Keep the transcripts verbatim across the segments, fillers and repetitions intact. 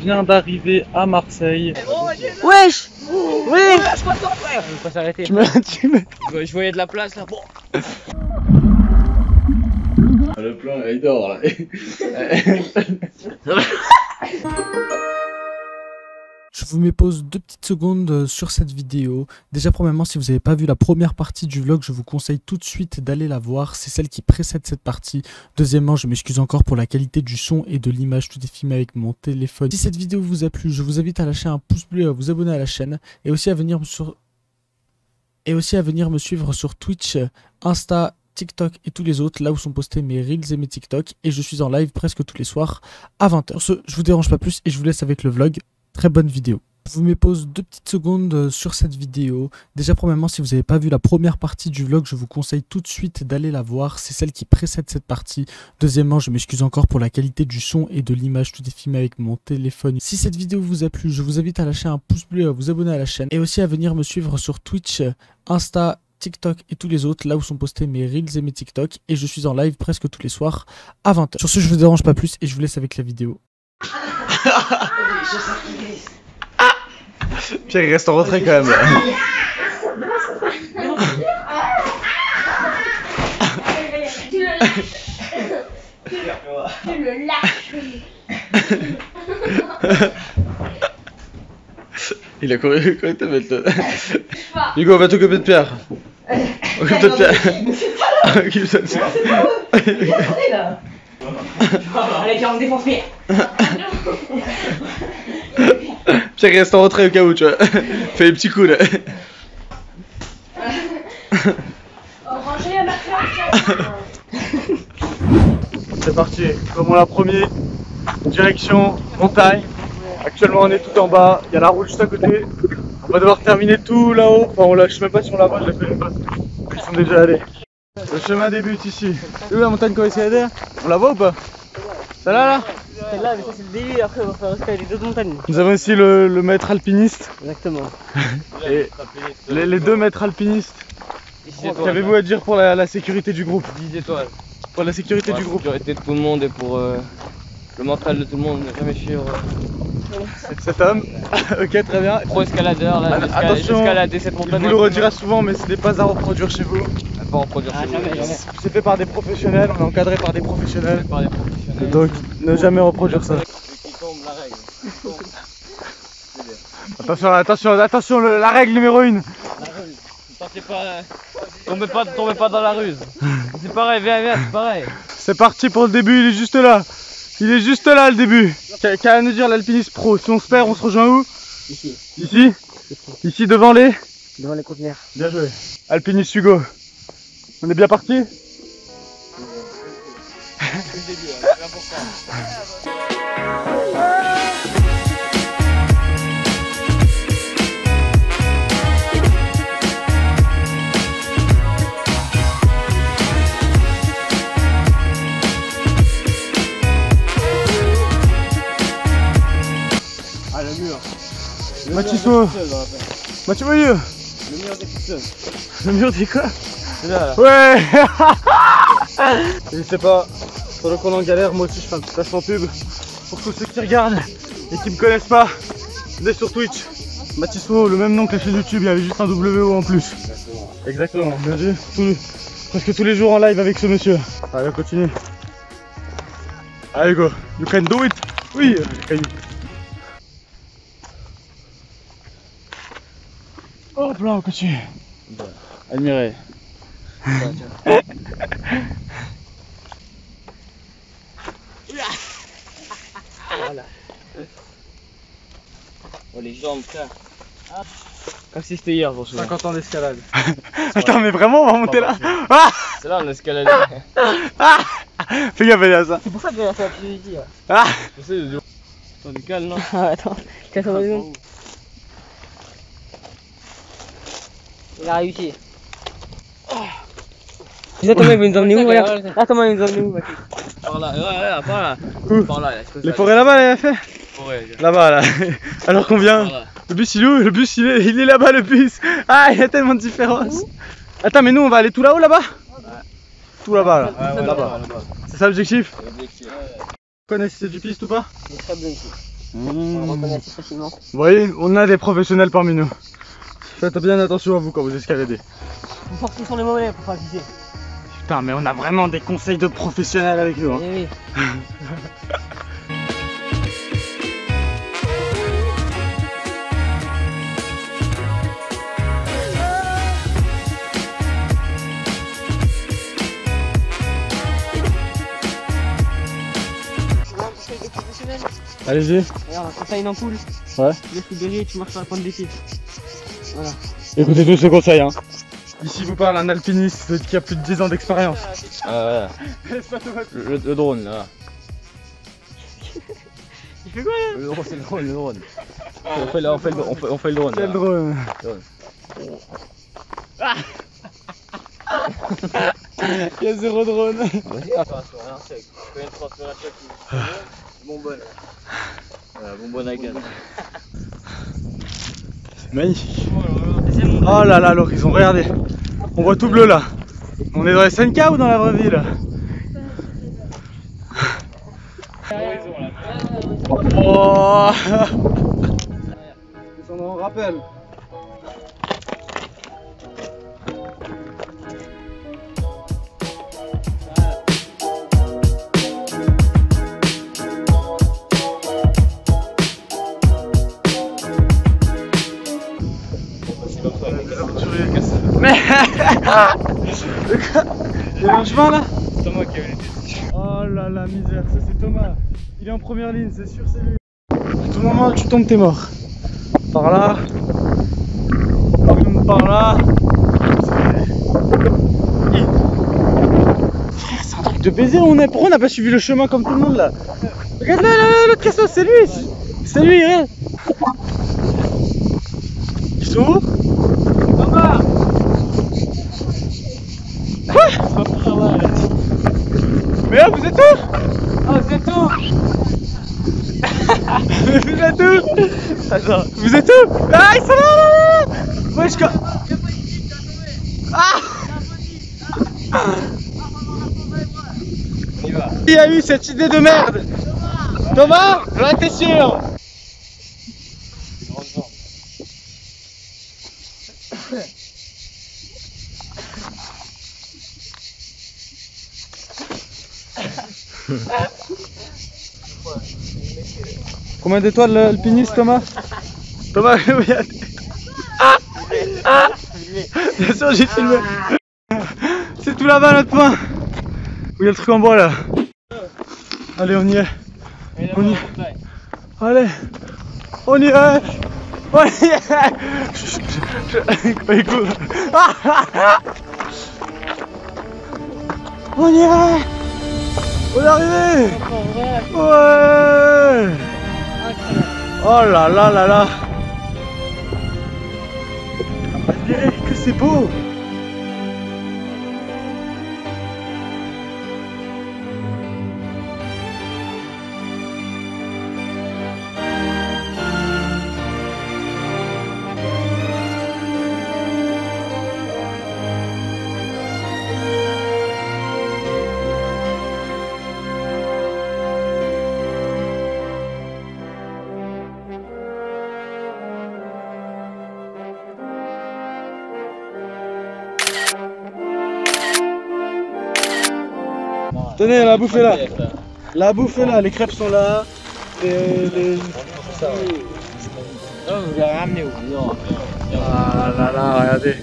vient d'arriver à Marseille. Wesh. Oui. Je crois que frère. Je vais pas s'arrêter. Tu me... tu me... Je voyais de la place là. Bon. Le plan, il dort là. Je vous mets pause deux petites secondes sur cette vidéo. Déjà premièrement, si vous n'avez pas vu la première partie du vlog, je vous conseille tout de suite d'aller la voir. C'est celle qui précède cette partie. Deuxièmement, je m'excuse encore pour la qualité du son et de l'image. Tout est filmé avec mon téléphone. Si cette vidéo vous a plu, je vous invite à lâcher un pouce bleu et à vous abonner à la chaîne. Et aussi à venir sur... et aussi à venir me suivre sur Twitch, Insta, TikTok et tous les autres, là où sont postés mes Reels et mes TikTok. Et je suis en live presque tous les soirs à vingt heures. Sur ce, je vous dérange pas plus et je vous laisse avec le vlog. Très bonne vidéo. Je vous mets pause deux petites secondes sur cette vidéo. Déjà premièrement, si vous n'avez pas vu la première partie du vlog, je vous conseille tout de suite d'aller la voir. C'est celle qui précède cette partie. Deuxièmement, je m'excuse encore pour la qualité du son et de l'image. Tout est filmé avec mon téléphone. Si cette vidéo vous a plu, je vous invite à lâcher un pouce bleu et à vous abonner à la chaîne. Et aussi à venir me suivre sur Twitch, Insta, TikTok et tous les autres, là où sont postés mes Reels et mes TikTok. Et je suis en live presque tous les soirs à vingt heures. Sur ce, je vous dérange pas plus et je vous laisse avec la vidéo. Pierre il reste en retrait quand même là. Tu le lâches. Tu le lâches. Il a couru quand il te met le... Hugo, va t'occuper de Pierre. Occupe-toi de Pierre. Occupe-toi de Pierre. Allez, Pierre, on défonce Pierre. Pierre il reste en retrait au cas où, tu vois. Fais les petits coups là. Rangez à ma classe. C'est parti, comme on l'a promis, direction montagne. Actuellement on est tout en bas, il y a la route juste à côté. On va devoir terminer tout là-haut, enfin on l'a, je sais même pas si on la voit, je la connais pas. Ils sont déjà allés. Le chemin débute ici. C'est où la montagne qu'on va escalader? On la voit ou pas? Celle-là là? Celle-là, mais ça c'est le début, après on va faire escalader les deux montagnes. Nous avons ici le, le maître alpiniste. Exactement. Et les, les deux maîtres alpinistes. Qu'avez-vous à dire pour la, la sécurité du groupe? dix étoiles. Pour la sécurité Pour du la groupe. sécurité de tout le monde et pour euh, le mental de tout le monde, ne jamais suivre. Cet homme. Ok, très bien. Pro escaladeur, là, Ah, attention, escalader cette Il montagne. vous le redira souvent, mais ce n'est pas à reproduire chez vous. À pas reproduire chez vous. C'est fait par des professionnels, on est encadré par des professionnels. Par des professionnels. Donc, ne jamais reproduire ça. Qui tombe la règle. Attention, attention, attention, le- la règle numéro une. Tentez pas, tombez pas, tombez pas dans la ruse. C'est pareil, viens, viens, c'est pareil. C'est parti pour le début, il est juste là. Il est juste là le début. Qu'a qu'a à nous dire l'alpiniste pro? Si on se perd, on se rejoint où? Ici, Ici? Ici devant les? devant les conteneurs. Bien joué. Alpiniste Hugo. On est bien parti? Ah, le mur. Mathieu. Mathieu Moyeux. Le mur des pistons. Le mur dit quoi? C'est là, là. Ouais. Je sais pas, pendant qu'on est en galère, moi aussi je fais un petit placement pub pour tous ceux qui regardent et qui me connaissent pas. Venez sur Twitch, Mathisso, le même nom que la chaîne YouTube, il y avait juste un W O en plus. Exactement, bien vu. Tout, presque tous les jours en live avec ce monsieur. Allez, on continue. Allez go, you can do it. Oui, caillou. Hop là, on continue. Admirez. Voilà. Oh les jambes, frère. Comme si c'était hier, pour cinquante ans d'escalade. Attends, mais vraiment, on va monter là? Ah, c'est là on a escaladé. ah, fais gaffe à ça. C'est pour ça qu'on a fait la Tunisie. Ah, Je sais, le Attends, du calme, non? Ah, attends, quatre-vingts secondes. Il a réussi. Tu sais, Thomas, il veut nous emmener où? Regarde. Ah, Thomas, il veut nous emmener où? Par là, ouais, ouais, par là. Où? Par là, là. les forêts là-bas, elle a fait? Forêt, Là-bas, là. Alors qu'on vient. Par là. Le bus, il est où? Le bus, il est, il est là-bas, le bus. Ah, il y a tellement de différence. Attends, mais nous, on va aller tout là-haut, là-bas? Tout là-bas, là. Ouais, ouais, Là-bas. là-bas. C'est ça l'objectif? L'objectif. Vous connaissez du piste ou pas? Il est très bien ici. On le reconnaît assez facilement. Vous voyez, on a des professionnels parmi nous. Faites bien attention à vous quand vous escaladez. Vous forcez sur les mollets pour pas viser. Putain, mais on a vraiment des conseils de professionnels avec nous. Hein. Eh oui. Allez-y. Regarde, quand t'as une ampoule, Ouais. tu laisses libérer et tu marches sur la pointe des pieds. Voilà. Écoutez tous ce conseil. Hein. Ici vous parle un alpiniste qui a plus de dix ans d'expérience. Ah ouais. Le, le drone là. Il fait quoi là? Le drone, c'est le drone, le drone. On fait, le- on fait, le, on fait, on fait le drone. Quel là. drone. Il y a zéro drone. Vas-y, enfin, sur rien sec. Je connais le transfert à chaque bonbonne. Voilà, bonbonne à gaz. Magnifique. Oh là là, l'horizon, regardez. On voit tout bleu là. On est dans les S N K ou dans la vraie vie là? Oh. On en rappelle. Mais il y a un chemin là? C'est moi qui avais été. Oh là la misère, ça c'est Thomas. Il est en première ligne, c'est sûr, c'est lui. À tout moment tu tombes, t'es mort. Par là. Par là. Frère, c'est un truc de baiser. On est... Pourquoi on n'a pas suivi le chemin comme tout le monde là? Regarde là, là, là, l'autre cassos, c'est lui. C'est lui, regarde. Ils sont où? Thomas. Quoi? Mais là, vous êtes où? Oh, c'est tout! Vous êtes où? Attends, vous êtes où? Ah, ils sont là, là, là. Moi, je... Ah. On y va. Qui a eu cette idée de merde? Thomas? J'en étais sûr. Combien d'étoiles l'alpiniste, Thomas? Thomas, oui. Ah, ah. Bien sûr, j'ai filmé. C'est tout là-bas, notre point. Où il y a le truc en bois là. Allez, on y est. On y est. Allez, on y est. On y est. Écoute. On y est. On est arrivé. Ouais. Oh là là là là. On dirait que c'est beau. Tenez, la bouffe est là. La bouffe est là, les crêpes sont là. Les, les... Non, vous l'avez ramené où? Non. Ah là là, regardez.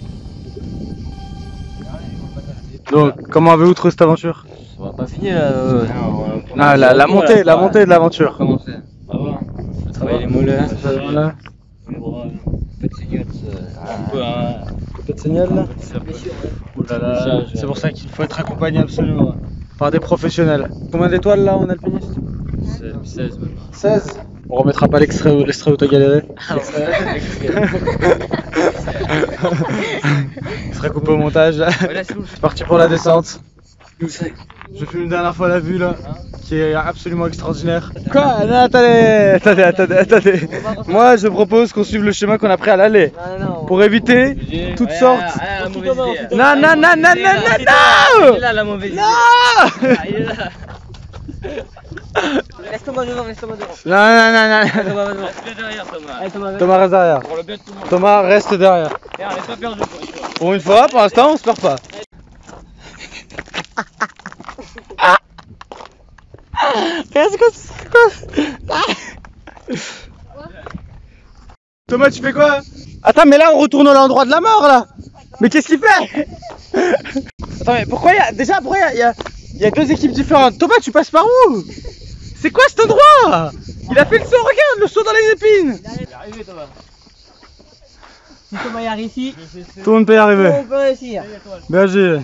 Donc, comment avez-vous trouvé cette aventure? On va pas finir là. Euh... Ah, la, la montée, la montée de l'aventure. Comment c'est? Ça va. On travaille les mollets. Voilà. Les bras. Un peu de signal. Un peu un. Un peu de signal là. Oh là là. C'est pour ça qu'il faut être accompagné absolument par des professionnels. Combien d'étoiles là en alpiniste? seize même. seize. On remettra pas l'extrait où, l'extrait où t'as galéré. Il sera coupé au montage. C'est parti pour la descente. Je filme une dernière fois la vue là, qui est absolument extraordinaire. Quoi? Non, attendez, attendez, attendez, attendez. Moi je propose qu'on suive le chemin qu'on a pris à l'aller. Pour éviter toutes sortes. Non, non, non, non, non, non, non! Il est là la mauvaise idée. Non! Il est là. Laisse Thomas devant, laisse Thomas devant. Non, non, non, non. Thomas va devant. Reste derrière, Thomas. Allez, Thomas, va. Thomas reste derrière. Pour le bien de tout le monde. Thomas reste derrière. Et on n'est pas perdu pour une fois. Pour une fois, pour l'instant, on se perd pas. Qu'est-ce que c'est quoi? Thomas, tu fais quoi? Attends, mais là, on retourne à l'endroit de la mort, là. Mais qu'est-ce qu'il fait? Attends, mais pourquoi il y a... Déjà, pourquoi il y a... il y a... il y a deux équipes différentes. Thomas, tu passes par où? C'est quoi cet endroit? Il a fait le saut, regarde, le saut dans les épines. Il est arrivé, Thomas. Si Thomas y arrive ici, Tout le monde peut y arriver. on peut réussir. Bien joué.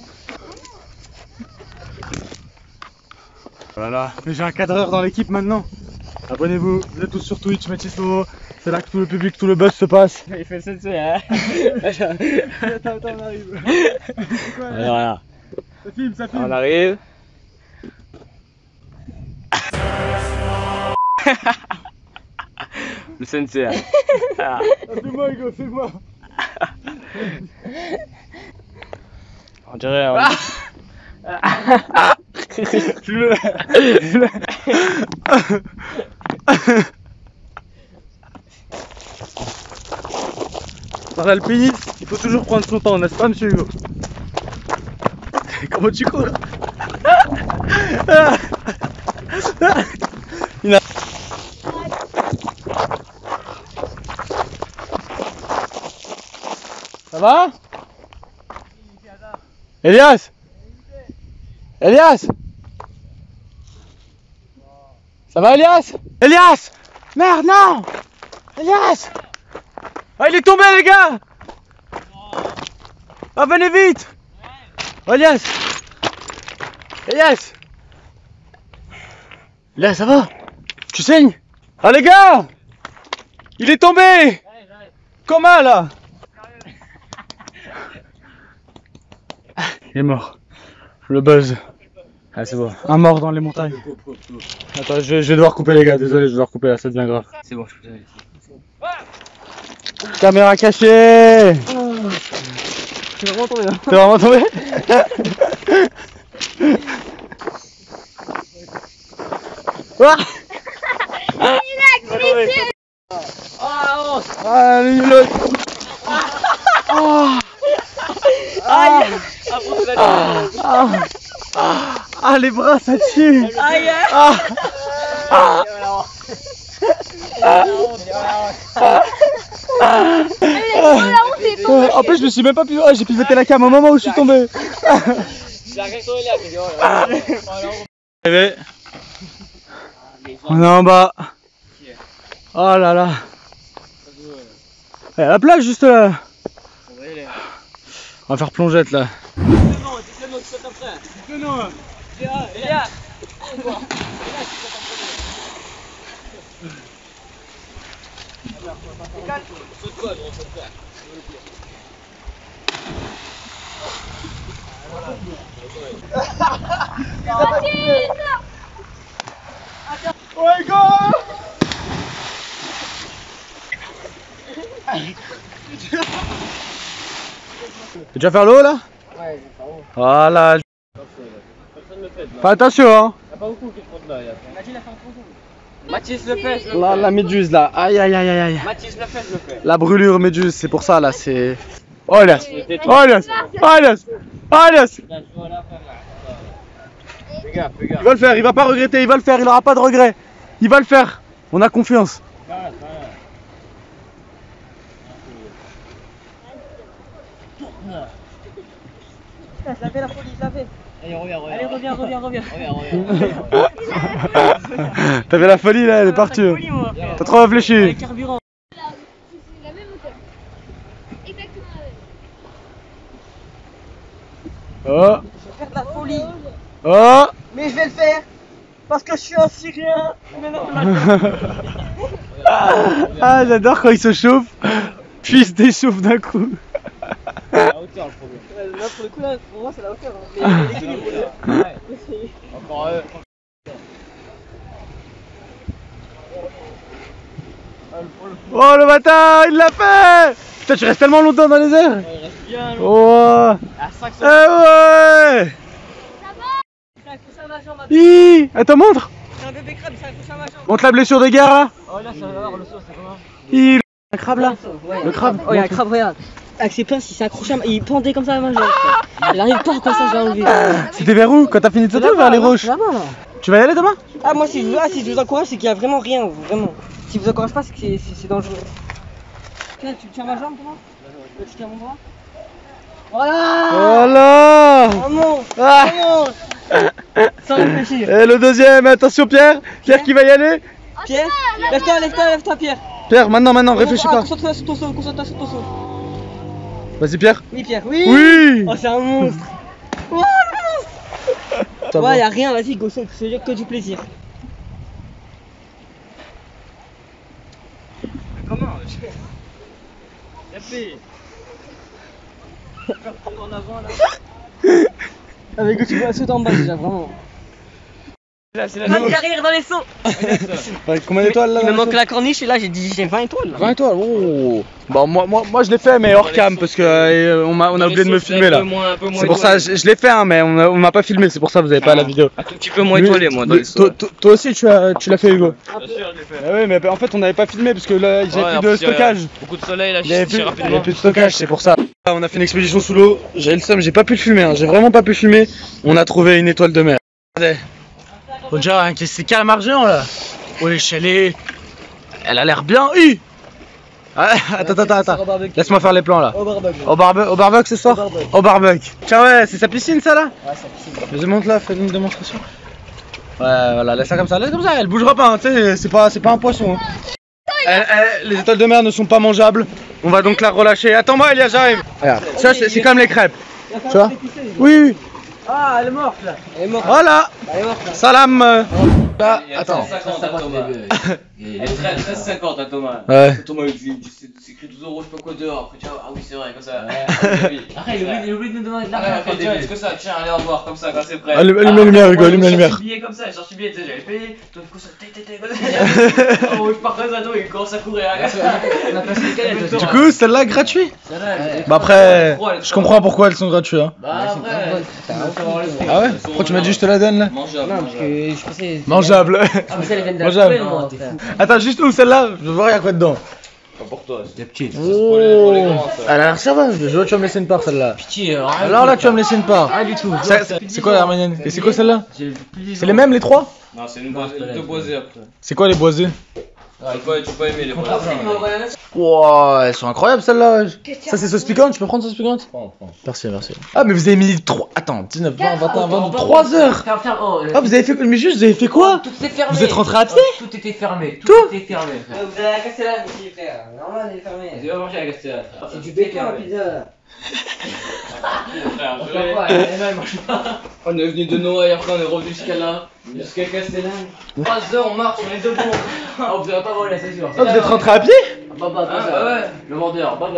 Voilà, mais j'ai un cadreur dans l'équipe maintenant. Abonnez-vous, vous êtes tous sur Twitch, Matismo. C'est là que tout le public, tout le buzz se passe. Il fait le sensei, hein. Attends, attends, on arrive. Alors, rien. Ça filme, ça filme. On arrive. Le sensei. Ah. Fais-moi, Hugo, fais-moi. On dirait. On... Filme-le. Dans l'alpinisme, il faut toujours prendre son temps, n'est-ce pas, monsieur Hugo? Comment tu cours? Il a... Ça va? Elias? Elias? Ça va, Elias? Elias! Merde, non! Elias! Ah, il est tombé, les gars! Ah, venez vite! Oh, Elias! Elias! Elias, ça va? Tu saignes? Ah, les gars! Il est tombé! Comment, là? Il est mort. Le buzz. Ah, c'est bon. Un mort dans les montagnes. Attends, je vais, je vais devoir couper, les gars. Désolé, je vais devoir couper là, ça devient grave. C'est bon, je peux aller. Caméra cachée! C'est vraiment tombé là. T'es vraiment tombé? Ah! Ah, lui, l'autre. Ah! Ah! Ah! Ah! Ah, les bras, ça tue! Aïe! Ah! Ah! En plus, je me suis même pas pu. Oh, j'ai pivoté la cam au moment où je suis tombé. On est en bas. Oh là là. Il y a la plage juste là. On va faire plongette là. Ouais, go! Tu vas faire l'eau là? Ouais, c'est pas bon. Voilà. Personne ne le fait. Fais attention hein. Il n'y a pas beaucoup qui font de là. Mathis le fait, je le Là, fais. la méduse là. Aïe aïe aïe aïe aïe. Mathis le fait, je le fais. La brûlure méduse, c'est pour ça là, c'est... Oh Elias! Oh Elias! Oh Elias! Oh Elias! Fais gaffe, fais gaffe. Il va le faire, il va pas regretter, il va le faire, il aura pas de regret. Il va le faire. On a confiance. Je la fais la folie, je la fais. Allez, reviens, reviens. Allez, reviens, reviens, reviens. Reviens, reviens. T'as fait la folie là, elle est partie. Folie, moi, frère. T'as trop réfléchi. Avec carburant. La même hauteur. Exactement la même. Oh, Je vais faire de la folie. oh. Mais je vais le faire. Parce que je suis un Syrien. Mais non, Ah, j'adore quand il se chauffe, puis il se déchauffe d'un coup. La hauteur, le problème. là, pour le coup, là, pour moi, c'est la hauteur. Hein. Mais l'équilibre, là. Ouais. Encore eux. Oh le bâtard, il l'a fait. Putain, tu restes tellement longtemps dans les airs. Il reste bien. Oh. À cinq Eh ouais. Ça va, jambe à Hi. Attends, montre. crabe, il s'est accroché à ma jambe. Montre la blessure de guerre là. Oh là, ça va, le saut, c'est comment? Il... Un crabe là. Le crabe. Oh, il y a un crabe, regarde. Avec ses pinces, il s'est accroché à ma... Il pendait comme ça à ma jambe. Il arrive pas comme ça, je l'ai enlevé. C'était vers où? Quand t'as fini de sauter ou vers les roches? Là-bas, là. Tu vas y aller demain? Ah, moi, si je, ah, si je vous encourage, c'est qu'il y a vraiment rien, vraiment. Si je vous encourage pas, c'est que c'est- c'est c'est dangereux. Tiens, tu tiens ma jambe, comment? Tu tiens mon bras? Voilà! Voilà. Oh non! Ah. Oh non! Sans réfléchir. Et le deuxième, attention Pierre. Pierre qui va y aller. Pierre, lève-toi, lève-toi, lève-toi, Pierre. Pierre, maintenant, maintenant, réfléchis Ah, pas. concentre-toi sur ton saut, concentre-toi sur ton saut. Vas-y Pierre. Oui, Pierre, oui! Oui. Oh, c'est un monstre! Oh, le monstre! Ça va. Ouais, y'a rien, vas-y, go, saute, c'est que du plaisir. Comment? F en avant là. Avec que tu vois sauter en bas déjà, vraiment. C'est la même carrière dans les sauts. Ouais, combien d'étoiles là? Il me dans manque le la corniche et là j'ai dit j'ai vingt étoiles. vingt étoiles. Oh. Bon, moi, moi, moi je l'ai fait, mais hors cam parce que euh, on m'a, on a oublié de me filmer là. C'est pour ça, je, je l'ai fait, hein, mais on, a- on m'a pas filmé. C'est pour ça que vous avez pas la vidéo. Un tout petit peu moins Lui- étoilé, moi, dans lui- les sauts. toi, toi- toi aussi, tu as, tu l'as fait, Hugo. Bien sûr, je l'ai fait. Ah oui, mais en fait, on n'avait pas filmé parce que là, j'avais Ouais, plus en de plus, il y a stockage. Beaucoup de soleil là, Il y avait je plus, suis il y rapidement. avait plus de stockage, c'est pour ça. Là, on a fait une expédition sous l'eau. J'ai le seum, j'ai pas pu le filmer. Hein. J'ai vraiment pas pu le filmer. On a trouvé une étoile de mer. Regardez. Faut dire, hein, c'est calamar géant là. Wesh, elle est. Elle a l'air bien. Hi ah, attends, attends, attends. Laisse-moi faire les plans là. Au barbecue. Au barbecue, au barbecue ce soir? Au barbecue. Au barbecue. Tiens, ouais, c'est sa piscine ça là? Ouais, c'est possible. Vas-y, monte là, fais une démonstration. Ouais, voilà, laisse ça comme ça, laisse comme ça, elle bougera pas, hein, tu sais, c'est pas, c'est pas un poisson. Hein. Elle- elle- les étoiles de mer ne sont pas mangeables, on va donc la relâcher. Attends-moi, Elia, j'arrive. Regarde, ça c'est c'est comme les crêpes. Tu vois? Oui, oui. Ah, elle est morte là. Elle est morte. Voilà, Elle est morte là. salam. euh. Là, Il y a attends. treize cinquante à Thomas. Il est treize cinquante à Thomas. Ouais. Thomas, il c'est écrit douze euros, je sais pas quoi dehors. Après, tu vois, ah oui, c'est vrai, comme ça. Après, il oublie, il oublie de nous demander de Ah, l'argent. après, tiens, est-ce que ça? Tiens, allez, au revoir, comme ça, quand c'est prêt. Allume allume la lumière, Hugo, allume la lumière. J'ai billet comme ça, j'ai reçu billet, tu sais, j'avais payé. Toi, du coup, ça, t'es, t'es, t'es, comme ça. Oh, je pars comme ça, toi, il commence à courir. On a passé les canettes. Du coup, celle-là gratuit. Bah après, je comprends pourquoi elles sont gratuites. Hein. Bah, après. Ah ouais? Pourquoi tu m'as dit je te la donne là? Mangeable. Non, parce que je pensais. Mangeable. Ah, mais ça, elle vient de la Mangeable. poubelle, moi, t'es fou. Attends, juste où celle-là? Je veux voir, y'a quoi dedans. Pas pour toi, c'est petite. pour les, pour les grands, ça. Elle a l'air sympa, je vois, tu vas me laisser une part celle-là. Pitié, euh, Alors là, tu vas me laisser une part. Ah, du tout. C'est c'est quoi l'Arménienne? Et c'est quoi celle-là? J'ai plus les C'est les mêmes les trois? Non, c'est une boisée, deux boisées après. C'est quoi les boisés? Tu peux pas, tu peux pas aimer les boisées. Wow, elles sont incroyables celles-là. Ça c'est sauce piquante, tu peux prendre sauce piquante? Merci, merci. Ah mais vous avez mis trois. Attends, dix-neuf, vingt, vingt et un, vingt-deux, trois heures. Ferme, ferme, oh, Ah vous avez fait. Mais juste, vous avez fait quoi? tout était fermé. Vous êtes rentré à pied? Tout était fermé. Tout Tout était fermé. Vous avez la castellane aussi, frère. Normal, elle est fermée. Tu vas manger la Castella. C'est du béton la pizza là. On fait quoi? Elle elle mange pas. On est venu de Noailles, après on est revenu jusqu'à là, jusqu'à Castellane. trois heures on marche, on est debout. Oh, vous avez pas volé, c'est sûr. Ah vous êtes rentré à pied? Baba, Ah, comme bah ça. ouais. Le vendeur, baba.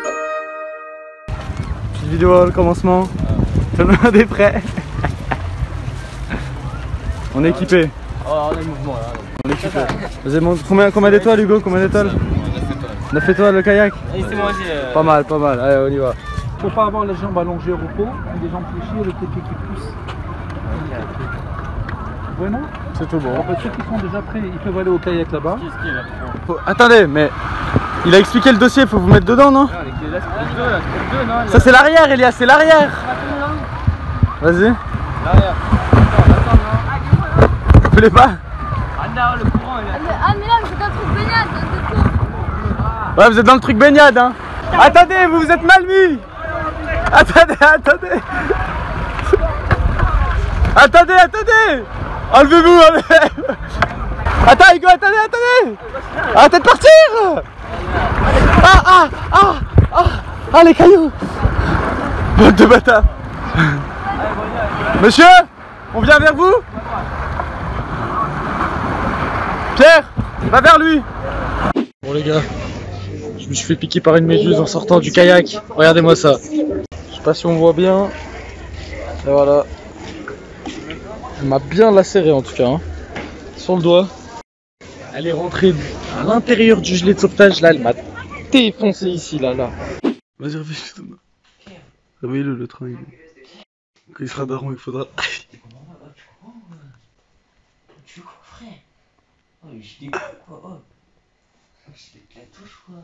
Petite vidéo le commencement. Tout le monde est prêt. On est équipé. Oh, on a le mouvement là. On est équipé. Vas-y, montre combien, combien d'étoiles Hugo? Combien d'étoiles? neuf étoiles le kayak? C'est moi aussi. Pas mal, pas mal. Allez, on y va. Faut pas avoir les jambes allongées au repos, les jambes fléchies avec les pieds qui poussent. Vraiment? C'est tout bon. En fait, ceux qui sont déjà prêts, ils peuvent aller au kayak là-bas. Faut- Attendez, mais il a expliqué le dossier, faut vous mettre dedans, non? Ça c'est l'arrière, Elias, c'est l'arrière. Vas-y. Vous voulez pas? Ah mais, ah, mais là, c'est un truc baignade, c'est tout. Ouais, vous êtes dans le truc baignade, hein. Attendez, vous vous êtes mal mis. Attendez, attendez. Attendez, attendez. Enlevez-vous, enlevez. Attends, Hugo, attendez, attendez. Arrêtez de partir. Ah, ah, ah, ah, ah, les cailloux. Bande de bâtards. Monsieur, on vient vers vous. Pierre, va vers lui. Bon les gars, je me suis fait piquer par une méduse en sortant du kayak. Regardez-moi ça. Je sais pas si on voit bien. Et voilà. Elle m'a bien lacéré en tout cas. Hein. Sur le doigt. Elle est rentrée à l'intérieur du gilet de sauvetage. Là, elle m'a défoncé ici, là, là. Vas-y, réveille-le, Thomas. Réveille-le, le train. Il... Quand il sera daron, il faudra. Oh, je dis quoi? Oh, oh. Je la touche quoi?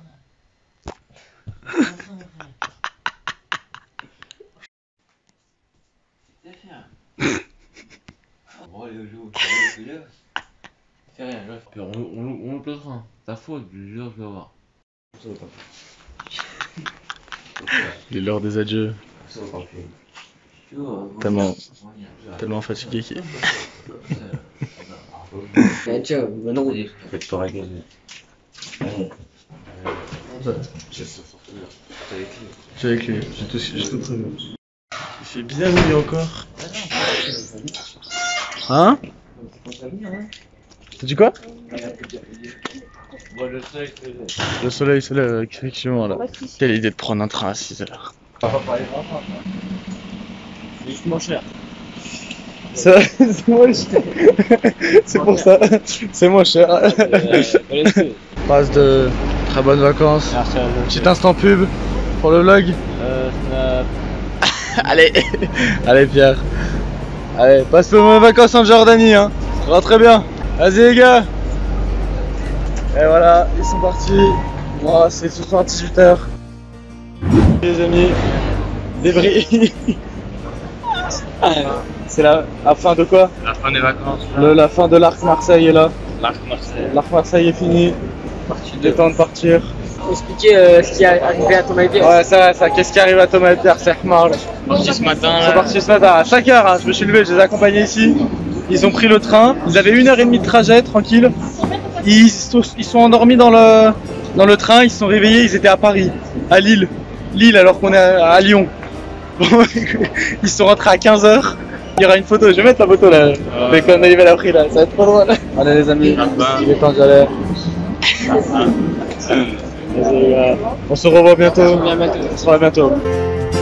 C'est faire. Bon, allez, au jour, fais rien, je vais on, on, on le plaisera. Ta faute, je jure, je vais voir. Il est l'heure des adieux. Tellement, tellement fatigué qu'il est. Eh, tiens, maintenant. Faites pas regarder. J'ai avec lui, j'ai tout, j'ai tout prévu. Il fait bien mouillé encore. Hein? T'as dit quoi? Bon, le soleil, c'est Le soleil se lève effectivement là. Quelle idée de prendre un train à six heures. c'est justement cher. C'est c'est moins cher. C'est pour ça. C'est moins cher. Passe de très bonnes vacances. Petit instant pub pour le vlog. Euh, Allez, allez Pierre. Allez, passe de bonnes vacances en Jordanie, hein. Rentrez bien. Vas-y les gars. Et voilà, ils sont partis. Moi, c'est ce soir dix-huit heures. Les amis, débris. C'est la, la fin de quoi? La fin des vacances. Le, La fin de l'Arc Marseille est là. L'arc Marseille. L'Arc Marseille est fini. Il est temps de partir. Expliquer euh, ce qui est arrivé à Thomas et Pierre. Ouais, ça, ça. Qu'est-ce qui arrive à Thomas et Pierre? C'est marrant. Parti ce matin. Ils sont partis ce matin à cinq heures, hein. Je me suis levé, je les ai accompagnés ici. Ils ont pris le train, ils avaient une heure et demie de trajet, tranquille. Ils sont, ils sont endormis dans le, dans le train, ils se sont réveillés, ils étaient à Paris, à Lille. Lille alors qu'on est à, à Lyon. Bon, ils sont rentrés à quinze heures. Il y aura une photo, je vais mettre la photo là. Dès qu'on arrive à la pris là, ça va être trop drôle. Allez les amis, il est temps d'y aller. On se revoit bientôt. On se revoit bientôt.